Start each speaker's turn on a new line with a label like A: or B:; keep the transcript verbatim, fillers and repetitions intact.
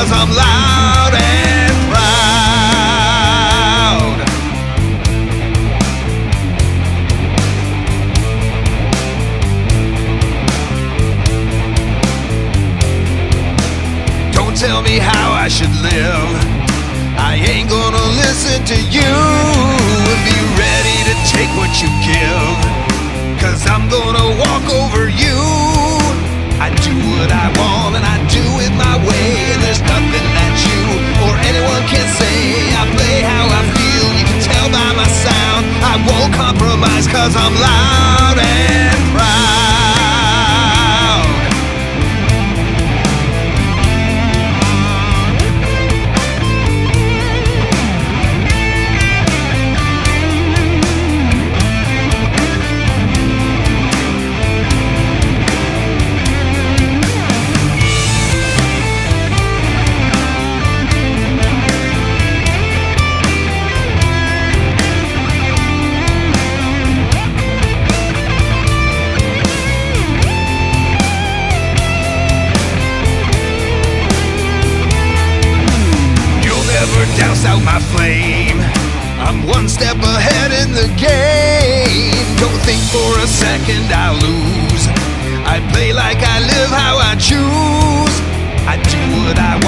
A: 'cause I'm loud and proud. Don't tell me how I should live, I ain't gonna listen to you. And be ready to take what you give, 'cause I'm gonna walk over you. I do what I want and I do it my way, and there's nothing that you or anyone can say. I play how I feel, you can tell by my sound. I won't compromise 'cause I'm loud and proud. Douse out my flame, I'm one step ahead in the game. Don't think for a second I'll lose, I play like I live how I choose. I do what I